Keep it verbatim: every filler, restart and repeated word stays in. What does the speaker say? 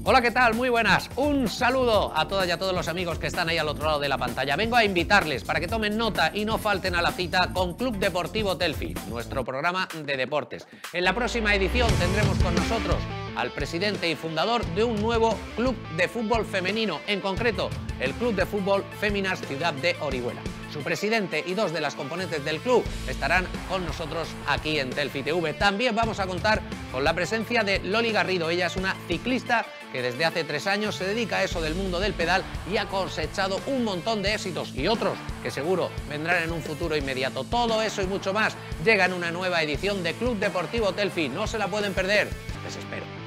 Hola, ¿qué tal? Muy buenas. Un saludo a todas y a todos los amigos que están ahí al otro lado de la pantalla. Vengo a invitarles para que tomen nota y no falten a la cita con Club Deportivo Telfi, nuestro programa de deportes. En la próxima edición tendremos con nosotros al presidente y fundador de un nuevo club de fútbol femenino, en concreto el Club de Fútbol Féminas Ciudad de Orihuela. Su presidente y dos de las componentes del club estarán con nosotros aquí en Telfi T V. También vamos a contar con la presencia de Loli Garrido. Ella es una ciclista que desde hace tres años se dedica a eso del mundo del pedal y ha cosechado un montón de éxitos y otros que seguro vendrán en un futuro inmediato. Todo eso y mucho más llega en una nueva edición de Club Deportivo Telfi. No se la pueden perder. Les espero.